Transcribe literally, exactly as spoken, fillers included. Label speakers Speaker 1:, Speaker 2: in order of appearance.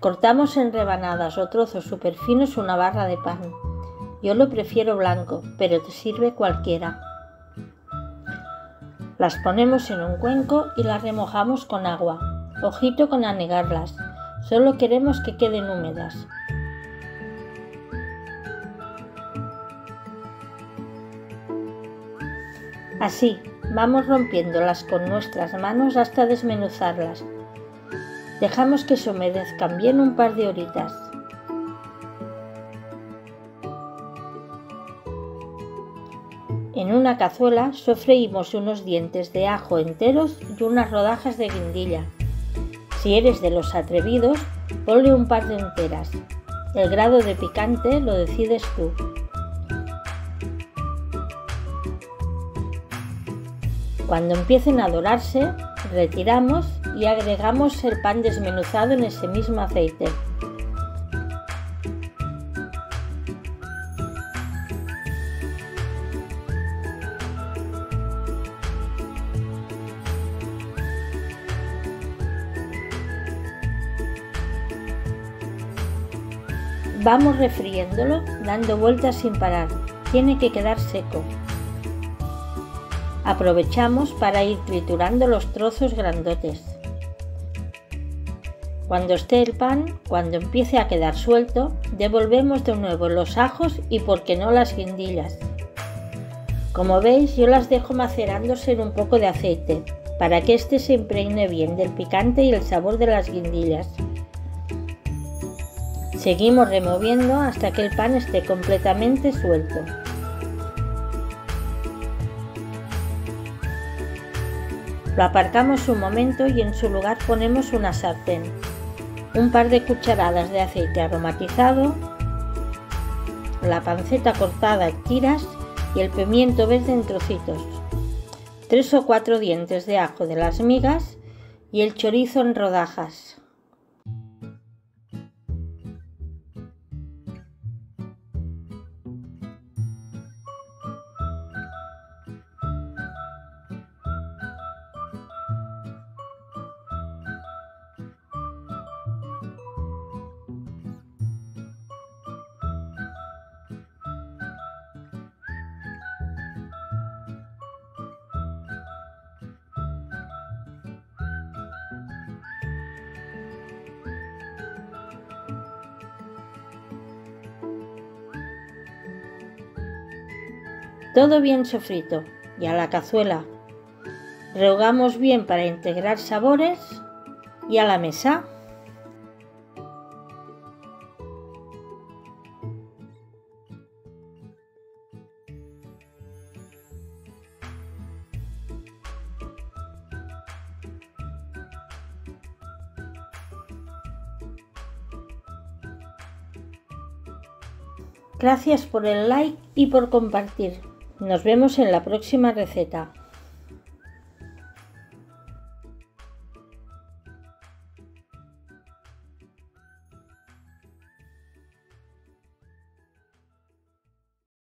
Speaker 1: Cortamos en rebanadas o trozos súper finos una barra de pan. Yo lo prefiero blanco, pero te sirve cualquiera. Las ponemos en un cuenco y las remojamos con agua. Ojito con anegarlas, solo queremos que queden húmedas. Así, vamos rompiéndolas con nuestras manos hasta desmenuzarlas. Dejamos que se humedezcan bien un par de horitas. En una cazuela sofreímos unos dientes de ajo enteros y unas rodajas de guindilla. Si eres de los atrevidos, ponle un par de enteras. El grado de picante lo decides tú. Cuando empiecen a dorarse, retiramos y agregamos el pan desmenuzado en ese mismo aceite. Vamos refriéndolo, dando vueltas sin parar. Tiene que quedar seco. Aprovechamos para ir triturando los trozos grandotes. Cuando esté el pan, cuando empiece a quedar suelto, devolvemos de nuevo los ajos y, por qué no, las guindillas. Como veis, yo las dejo macerándose en un poco de aceite, para que éste se impregne bien del picante y el sabor de las guindillas. Seguimos removiendo hasta que el pan esté completamente suelto. Lo aparcamos un momento y en su lugar ponemos una sartén, un par de cucharadas de aceite aromatizado, la panceta cortada en tiras y el pimiento verde en trocitos, tres o cuatro dientes de ajo de las migas y el chorizo en rodajas. Todo bien sofrito y a la cazuela. Rehogamos bien para integrar sabores y a la mesa. Gracias por el like y por compartir. Nos vemos en la próxima receta.